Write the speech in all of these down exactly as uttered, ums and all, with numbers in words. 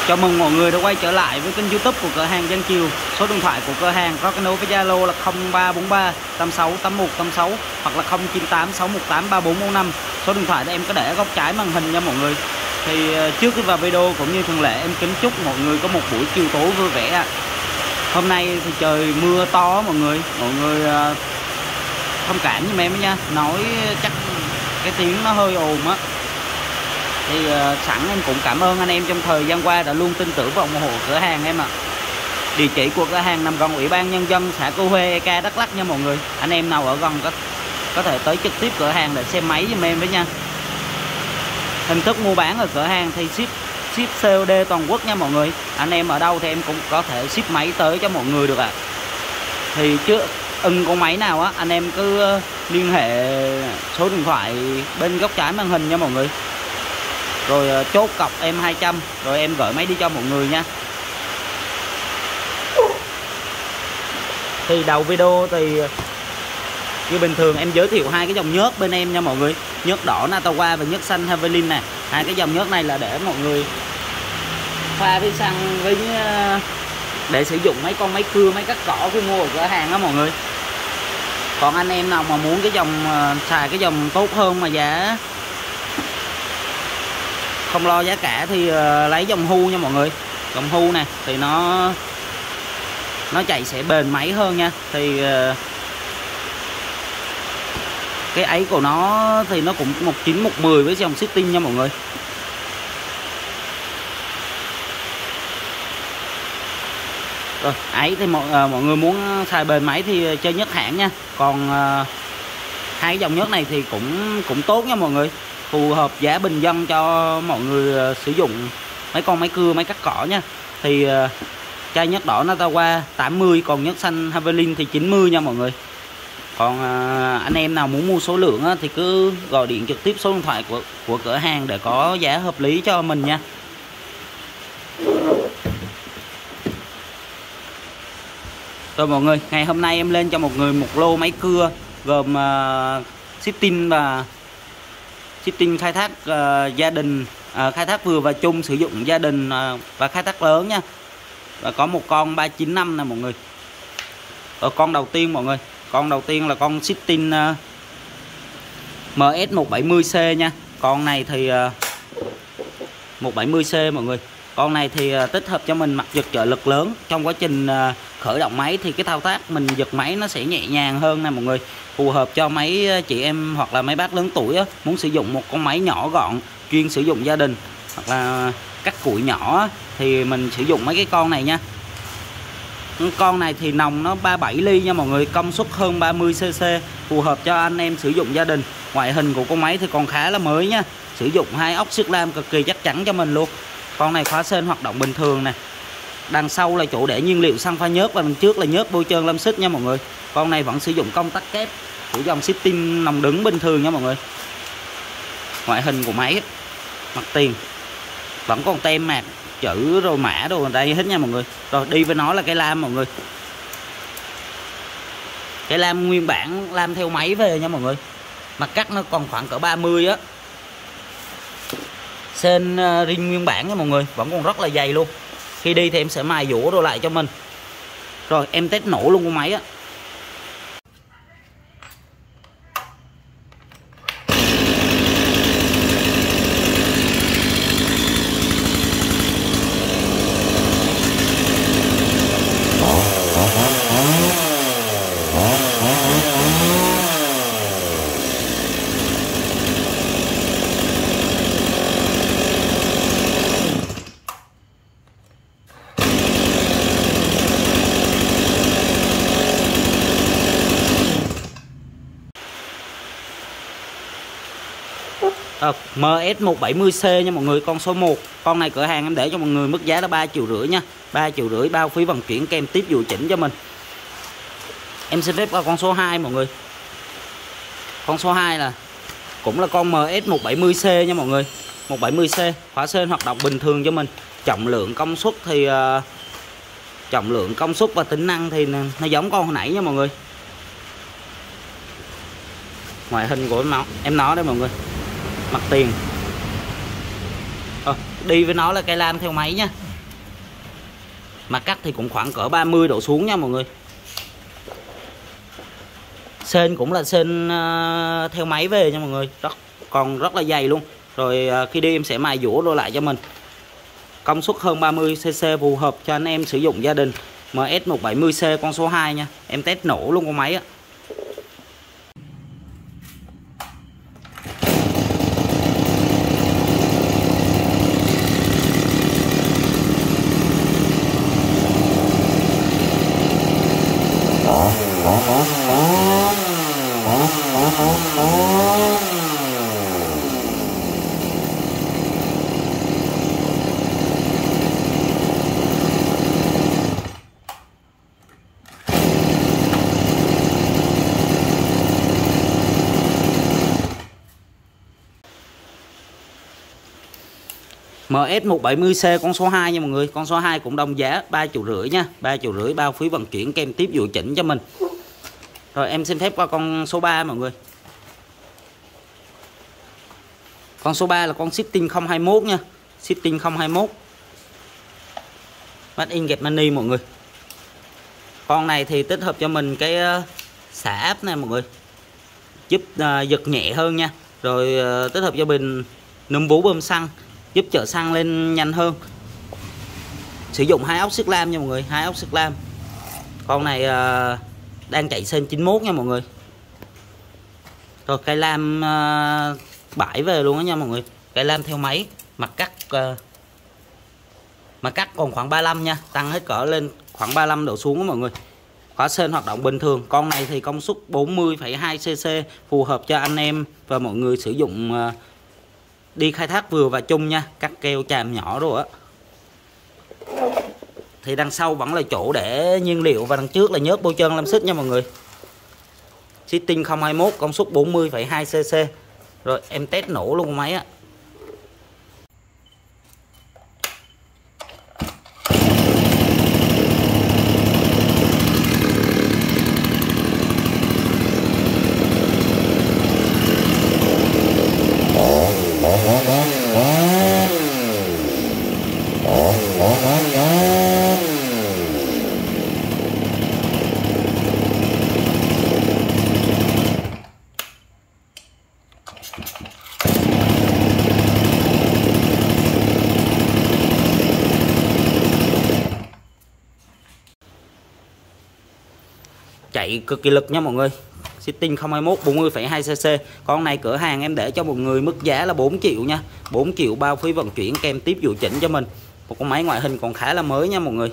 Chào mừng mọi người đã quay trở lại với kênh YouTube của cửa hàng Văn Chiều. Số điện thoại của cửa hàng có kết nối với Zalo là không ba bốn ba tám sáu tám một tám sáu hoặc là không chín tám sáu một tám ba bốn bốn năm. Số điện thoại đó em có để ở góc trái màn hình nha mọi người. Thì trước khi vào video cũng như thường lệ, em kính chúc mọi người có một buổi chiều tối vui vẻ. Hôm nay thì trời mưa to mọi người, mọi người thông cảm giùm em nha. Nói chắc cái tiếng nó hơi ồn á. Thì uh, sẵn em cũng cảm ơn anh em trong thời gian qua đã luôn tin tưởng và ủng hộ cửa hàng em ạ. À. Địa chỉ của cửa hàng nằm gần Ủy ban Nhân dân xã Cư Huê, e ca Đắk Lắk nha mọi người. Anh em nào ở gần có, có thể tới trực tiếp cửa hàng để xem máy giùm em với nha. Hình thức mua bán ở cửa hàng thì ship ship xê ô đê toàn quốc nha mọi người. Anh em ở đâu thì em cũng có thể ship máy tới cho mọi người được ạ. À. Thì chứ ưng con máy nào á, anh em cứ liên hệ số điện thoại bên góc trái màn hình nha mọi người. Rồi chốt cọc em hai trăm, rồi em gửi máy đi cho mọi người nha. Thì đầu video thì như bình thường em giới thiệu hai cái dòng nhớt bên em nha mọi người. Nhớt đỏ Natawa và nhớt xanh Havelin nè. Hai cái dòng nhớt này là để mọi người pha với xăng với để sử dụng mấy con máy cưa, máy cắt cỏ khi mua ở cửa hàng đó mọi người. Còn anh em nào mà muốn cái dòng xài cái dòng tốt hơn mà giá không lo giá cả thì uh, lấy dòng hu nha mọi người. Dòng hu nè thì nó nó chạy sẽ bền máy hơn nha. Thì uh, cái ấy của nó thì nó cũng một chín một mười với dòng setting nha mọi người. Rồi ấy thì mọi, uh, mọi người muốn xài bền máy thì chơi nhất hãng nha. Còn uh, hai dòng nhớt này thì cũng cũng tốt nha mọi người, phù hợp giá bình dân cho mọi người uh, sử dụng mấy con máy cưa, máy cắt cỏ nha. Thì uh, chai nhớt đỏ Natawa tám mươi, còn nhớt xanh Havelin thì chín mươi nha mọi người. Còn uh, anh em nào muốn mua số lượng á, thì cứ gọi điện trực tiếp số điện thoại của của cửa hàng để có giá hợp lý cho mình nha. Rồi mọi người, ngày hôm nay em lên cho một người một lô máy cưa gồm uh, shifting và shifting khai thác uh, gia đình, uh, khai thác vừa và chung, sử dụng gia đình uh, và khai thác lớn nha. Và có một con ba chín năm nè mọi người. Rồi con đầu tiên mọi người, con đầu tiên là con shifting uh, em ét một bảy mươi C nha. Con này thì uh, một bảy mươi C mọi người. Con này thì uh, tích hợp cho mình mặt giật trợ lực lớn. Trong quá trình uh, khởi động máy thì cái thao tác mình giật máy nó sẽ nhẹ nhàng hơn nè mọi người. Phù hợp cho mấy chị em hoặc là mấy bác lớn tuổi á, muốn sử dụng một con máy nhỏ gọn chuyên sử dụng gia đình hoặc là cắt củi nhỏ á, thì mình sử dụng mấy cái con này nha. Con này thì nòng nó ba mươi bảy ly nha mọi người, công suất hơn ba mươi xê xê, phù hợp cho anh em sử dụng gia đình. Ngoại hình của con máy thì còn khá là mới nha, sử dụng hai ốc xước lam cực kỳ chắc chắn cho mình luôn. Con này khóa sên hoạt động bình thường nè. Đằng sau là chỗ để nhiên liệu xăng pha nhớt và đằng trước là nhớt bôi trơn lâm xích nha mọi người. Con này vẫn sử dụng công tắc kép của dòng shifting nòng đứng bình thường nha mọi người. Ngoại hình của máy, mặt tiền vẫn còn tem mạc, chữ rồi mã đồ ở đây hết nha mọi người. Rồi đi với nó là cái lam mọi người. Cái lam nguyên bản, lam theo máy về nha mọi người. Mặt cắt nó còn khoảng cỡ ba mươi á. Sên uh, ring nguyên bản nha mọi người, vẫn còn rất là dày luôn. Khi đi thì em sẽ mài dũa đồ lại cho mình. Rồi em test nổ luôn con máy á. À, em ét một bảy mươi C nha mọi người, con số một. Con này cửa hàng em để cho mọi người mức giá là ba triệu rưỡi nha. ba triệu rưỡi bao phí vận chuyển kèm tiếp điều chỉnh cho mình. Em xin phép qua con số hai mọi người. Con số hai là cũng là con em ét một bảy mươi C nha mọi người. một bảy mươi C, khóa sên hoạt động bình thường cho mình. Trọng lượng công suất thì uh, trọng lượng công suất và tính năng thì nó giống con hồi nãy nha mọi người. Ngoại hình của nó em nói đây mọi người, mặt tiền. Ờ, đi với nó là cây lam theo máy nha. Mặt cắt thì cũng khoảng cỡ ba mươi độ xuống nha mọi người. Sên cũng là sên uh, theo máy về nha mọi người, rất còn rất là dày luôn. Rồi uh, khi đi em sẽ mài dũa đôi lại cho mình. Công suất hơn ba mươi xê xê phù hợp cho anh em sử dụng gia đình. em ét một bảy mươi C con số hai nha. Em test nổ luôn con máy á. em ét một bảy mươi C con số hai nha mọi người. Con số hai cũng đồng giá ba triệu rưỡi nha. ba triệu rưỡi bao phí vận chuyển kèm tiếp vụ chỉnh cho mình. Rồi em xin phép qua con số ba mọi người. Con số ba là con Shifting không hai mốt nha. Shifting không hai mốt. Made in Germany mọi người. Con này thì tích hợp cho mình cái uh, xả áp này mọi người. Giúp uh, giật nhẹ hơn nha. Rồi uh, tích hợp cho mình núm vú bơm xăng, giúp chở xăng lên nhanh hơn. Sử dụng hai ốc xức lam nha mọi người, hai ốc xức lam. Con này uh, đang chạy sên chín mốt nha mọi người. Rồi cây lam uh, bãi về luôn đó nha mọi người. Cây lam theo máy, mặt cắt uh, mặt cắt còn khoảng ba mươi lăm nha, tăng hết cỡ lên khoảng ba mươi lăm độ xuống đó mọi người. Khóa sên hoạt động bình thường. Con này thì công suất bốn mươi phẩy hai xê xê phù hợp cho anh em và mọi người sử dụng uh, đi khai thác vừa và chung nha, cắt keo chàm nhỏ rồi á. Thì đằng sau vẫn là chỗ để nhiên liệu và đằng trước là nhớt bôi trơn làm xích nha mọi người. Shifting không hai mốt công suất bốn mươi phẩy hai xê xê. Rồi em test nổ luôn con máy á. Chạy cực kỳ lực nha mọi người. Shifting không hai mốt bốn mươi phẩy hai xê xê. Con này cửa hàng em để cho một người mức giá là bốn triệu nha. bốn triệu bao phí vận chuyển kèm tiếp vụ chỉnh cho mình. Một con máy ngoại hình còn khá là mới nha mọi người.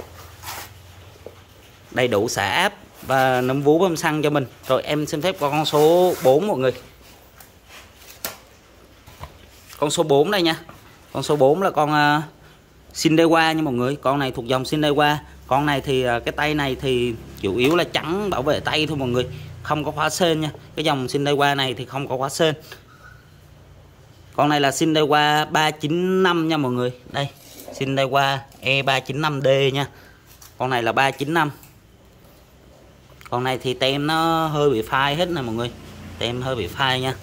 Đầy đủ xả áp và núm vú bơm xăng cho mình. Rồi em xin phép qua con số bốn mọi người. Con số bốn đây nha. Con số bốn là con uh, Shindewa nha mọi người. Con này thuộc dòng Shindewa. Con này thì cái tay này thì chủ yếu là chắn bảo vệ tay thôi mọi người, không có khóa sên nha. Cái dòng Shindewa này thì không có khóa sên. Con này là Shindewa ba chín năm nha mọi người. Đây, Shindewa E ba chín năm D nha. Con này là ba chín năm. Con này thì tem nó hơi bị phai hết nè mọi người. Tem hơi bị phai nha.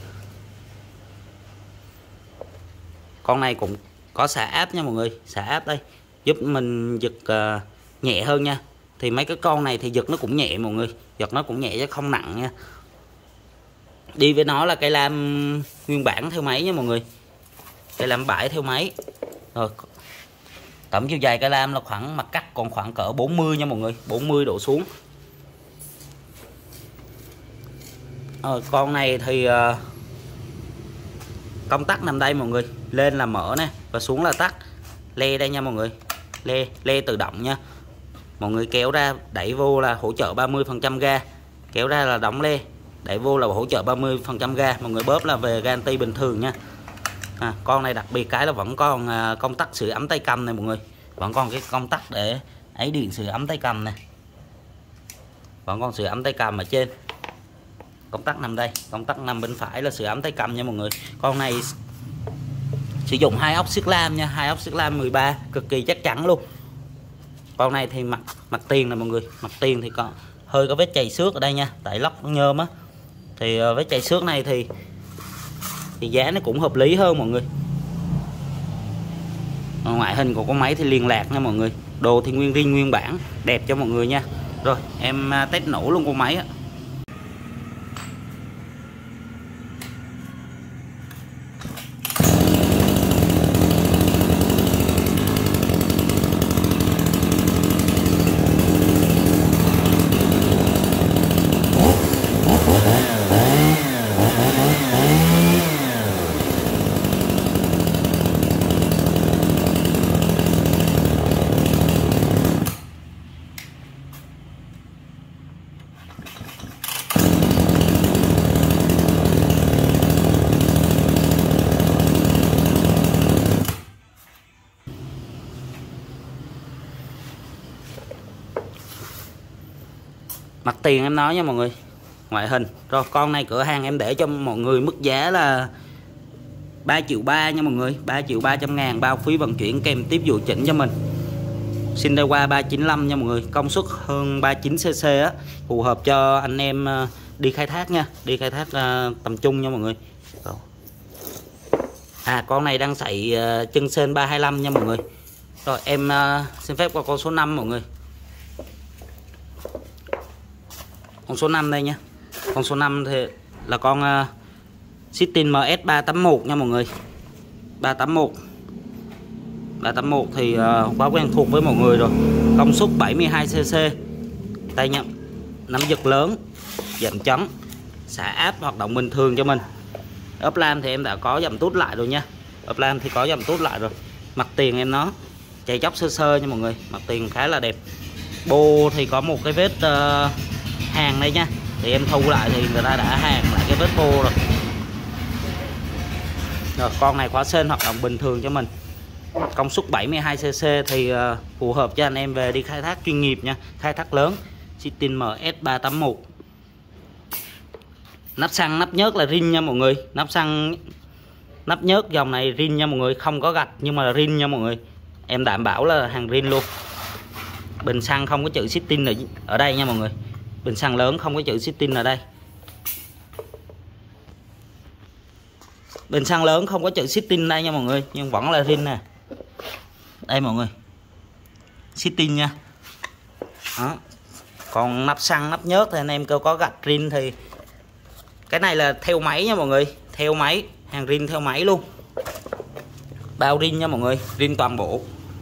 Con này cũng có xả áp nha mọi người. Xả áp đây, giúp mình giật uh, nhẹ hơn nha. Thì mấy cái con này thì giật nó cũng nhẹ mọi người. Giật nó cũng nhẹ chứ không nặng nha. Đi với nó là cây lam nguyên bản theo máy nha mọi người. Cây lam bãi theo máy. Rồi tổng chiều dài cây lam là khoảng mặt cắt còn khoảng cỡ bốn mươi nha mọi người. bốn mươi độ xuống. Rồi con này thì uh, công tắc nằm đây mọi người. Lên là mở nè và xuống là tắt. Le đây nha mọi người. Le, le tự động nha. Mọi người kéo ra đẩy vô là hỗ trợ ba mươi phần trăm ga. Kéo ra là đóng le. Đẩy vô là hỗ trợ ba mươi phần trăm ga. Mọi người bóp là về guarantee bình thường nha. À, con này đặc biệt cái là vẫn còn à, công tắc sưởi ấm tay cầm này mọi người. Vẫn còn cái công tắc để ấy điện sưởi ấm tay cầm này. Vẫn còn sưởi ấm tay cầm ở trên. Công tắc nằm đây. Công tắc nằm bên phải là sưởi ấm tay cầm nha mọi người. Con này sử dụng hai ốc xức lam nha. Hai ốc xức lam mười ba. Cực kỳ chắc chắn luôn. Con này thì mặt mặt tiền này mọi người. Mặt tiền thì có hơi có vết chày xước ở đây nha. Tại lóc nhôm á. Thì uh, vết chày xước này thì thì giá nó cũng hợp lý hơn mọi người. Ngoại hình của con máy thì liền lạc nha mọi người. đồ thì nguyên rin nguyên bản, đẹp cho mọi người nha. Rồi em test nổ luôn con máy á. Mặt tiền em nói nha mọi người, ngoại hình. Rồi con này cửa hàng em để cho mọi người mức giá là ba triệu ba nha mọi người, ba triệu ba trăm ngàn, bao phí vận chuyển kèm tiếp vụ chỉnh cho mình. Xin đây qua ba chín lăm nha mọi người, công suất hơn ba mươi chín xê xê á, phù hợp cho anh em đi khai thác nha, đi khai thác tầm trung nha mọi người. Rồi. À con này đang chạy chân sên ba hai lăm nha mọi người. Rồi em xin phép qua con số năm mọi người. Con số năm đây nha. Con số năm thì là con uh, Citin em ét ba tám mốt nha mọi người. ba tám mốt. ba tám mốt thì uh, quá quen thuộc với mọi người rồi. Công suất bảy mươi hai xê xê. Tay nhận nắm giật lớn, giảm chấn, xả áp hoạt động bình thường cho mình. Ốp lam thì em đã có dầm tút lại rồi nha. Ốp lam thì có dầm tút lại rồi. Mặt tiền em nó chạy chóc sơ sơ nha mọi người. Mặt tiền khá là đẹp. Bô thì có một cái vết uh, hàng đây nha, thì em thu lại thì người ta đã hàng lại cái vết bô rồi. Rồi con này khóa sên hoạt động bình thường cho mình. Công suất bảy mươi hai xê xê thì uh, phù hợp cho anh em về đi khai thác chuyên nghiệp nha, khai thác lớn. Citin em ét ba tám mốt. Nắp xăng nắp nhớt là rin nha mọi người. Nắp xăng nắp nhớt dòng này rin nha mọi người, không có gạch nhưng mà là rin nha mọi người. Em đảm bảo là hàng rin luôn. Bình xăng không có chữ Citin ở, ở đây nha mọi người. Bình xăng lớn không có chữ Citin ở đây. Bình xăng lớn không có chữ Citin đây nha mọi người, nhưng vẫn là rin nè. Đây mọi người, Citin nha. Đó. Còn nắp xăng nắp nhớt thì anh em kêu có gạch rin thì cái này là theo máy nha mọi người, theo máy, hàng rin theo máy luôn. Bao rin nha mọi người, rin toàn bộ.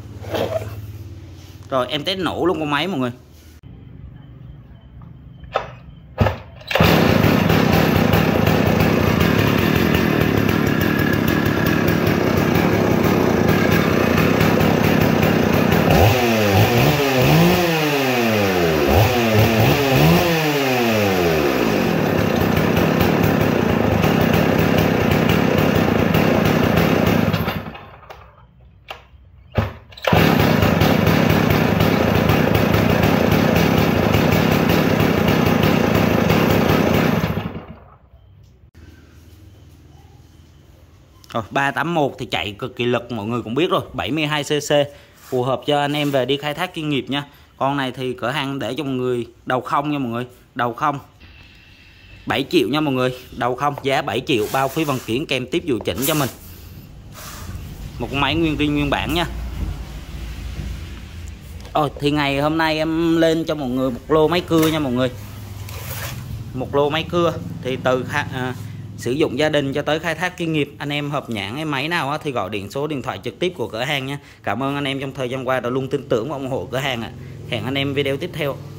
Rồi em test nổ luôn con máy mọi người. Rồi ba tám mốt thì chạy cực kỳ lực, mọi người cũng biết rồi, bảy mươi hai xê xê, phù hợp cho anh em về đi khai thác chuyên nghiệp nha. Con này thì cửa hàng để cho mọi người đầu không nha mọi người, đầu không. bảy triệu nha mọi người, đầu không, giá bảy triệu, bao phí vận chuyển kèm tiếp vụ chỉnh cho mình. Một con máy nguyên riêng nguyên bản nha. Rồi thì ngày hôm nay em lên cho mọi người một lô máy cưa nha mọi người. Một lô máy cưa thì từ à, sử dụng gia đình cho tới khai thác chuyên nghiệp, anh em hợp nhãn cái máy nào thì gọi điện số điện thoại trực tiếp của cửa hàng nha. Cảm ơn anh em trong thời gian qua đã luôn tin tưởng và ủng hộ cửa hàng ạ. Hẹn anh em video tiếp theo.